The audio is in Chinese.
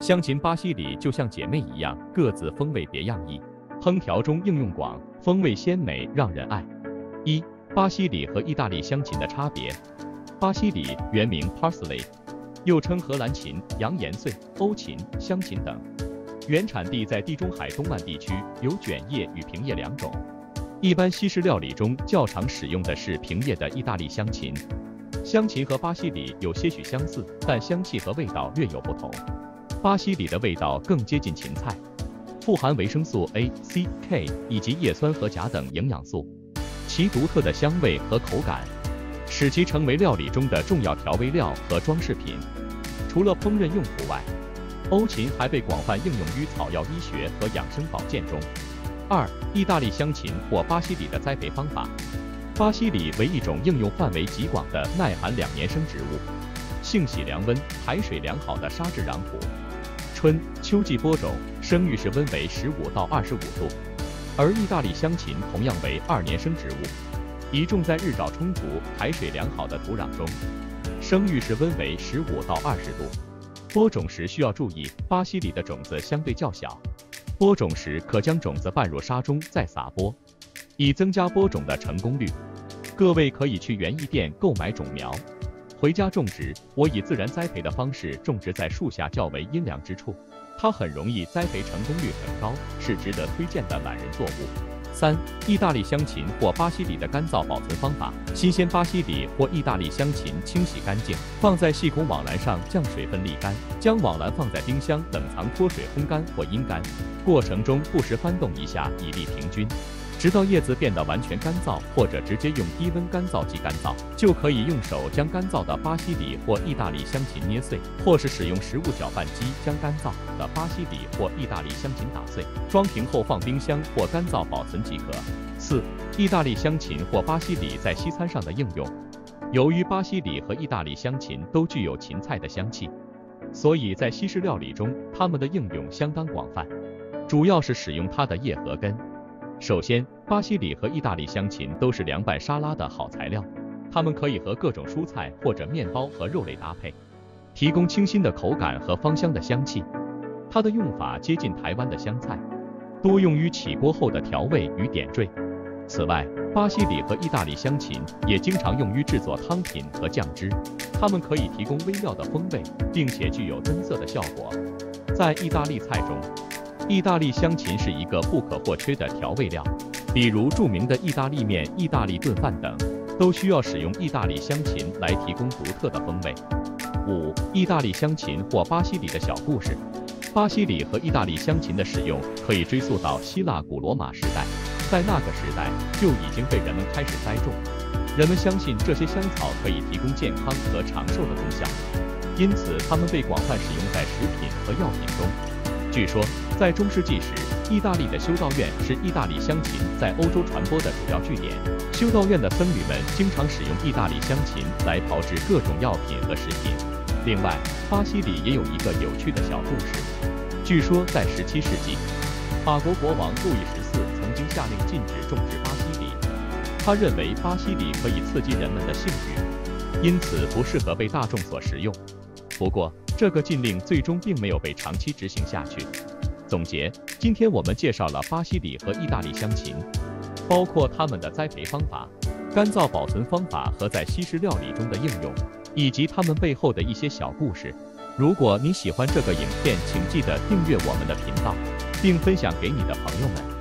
香芹巴西里就像姐妹一样，各自风味别样异，烹调中应用广，风味鲜美，让人爱。一、巴西里和意大利香芹的差别。巴西里原名 Parsley， 又称荷兰芹、洋盐穗、欧芹、香芹等，原产地在地中海东岸地区，有卷叶与平叶两种。一般西式料理中较常使用的是平叶的意大利香芹。香芹和巴西里有些许相似，但香气和味道略有不同。巴西里的味道更接近芹菜，富含维生素 A、C、K 以及叶酸和钾等营养素，其独特的香味和口感使其成为料理中的重要调味料和装饰品。除了烹饪用途外，欧芹还被广泛应用于草药医学和养生保健中。二、意大利香芹或巴西里的栽培方法。巴西里为一种应用范围极广的耐寒两年生植物，性喜凉温、排水良好的沙质壤土，春秋季播种，生育时温为15到25度。而意大利香芹同样为2年生植物，宜种在日照充足、排水良好的土壤中，生育时温为15到20度。播种时需要注意，巴西里的种子相对较小，播种时可将种子拌入沙中再撒播，以增加播种的成功率。各位可以去园艺店购买种苗，回家种植。我以自然栽培的方式种植在树下较为阴凉之处，它很容易栽培，成功率很高，是值得推荐的懒人作物。三、意大利香芹或巴西里的干燥保存方法。新鲜巴西里或意大利香芹清洗干净，放在细孔网篮上将水分沥干，将网篮放在冰箱冷藏脱水烘干或阴干，过程中不时翻动一下以利平均，直到叶子变得完全干燥，或者直接用低温干燥机干燥，就可以用手将干燥的巴西里或意大利香芹捏碎，或是使用食物搅拌机将干燥的巴西里或意大利香芹打碎，装瓶后放冰箱或干燥保存即可。四、意大利香芹或巴西里在西餐上的应用。由于巴西里和意大利香芹都具有芹菜的香气，所以在西式料理中，它们的应用相当广泛，主要是使用它的叶和根。首先，巴西里和意大利香芹都是凉拌沙拉的好材料，它们可以和各种蔬菜或者面包和肉类搭配，提供清新的口感和芳香的香气。它的用法接近台湾的香菜，多用于起锅后的调味与点缀。此外，巴西里和意大利香芹也经常用于制作汤品和酱汁，它们可以提供微妙的风味，并且具有增色的效果。在意大利菜中，意大利香芹是一个不可或缺的调味料，比如著名的意大利面、意大利炖饭等，都需要使用意大利香芹来提供独特的风味。五、意大利香芹或巴西里的小故事。巴西里和意大利香芹的使用可以追溯到希腊古罗马时代，在那个时代就已经被人们开始栽种，人们相信这些香草可以提供健康和长寿的功效，因此它们被广泛使用在食品和药品中。据说，在中世纪时，意大利的修道院是意大利香芹在欧洲传播的主要据点。修道院的僧侣们经常使用意大利香芹来炮制各种药品和食品。另外，巴西里也有一个有趣的小故事。据说，在17世纪，法国国王路易14曾经下令禁止种植巴西里，他认为巴西里可以刺激人们的性欲，因此不适合被大众所食用。不过，这个禁令最终并没有被长期执行下去。总结，今天我们介绍了巴西里和意大利香芹，包括它们的栽培方法、干燥保存方法和在西式料理中的应用，以及它们背后的一些小故事。如果你喜欢这个影片，请记得订阅我们的频道，并分享给你的朋友们。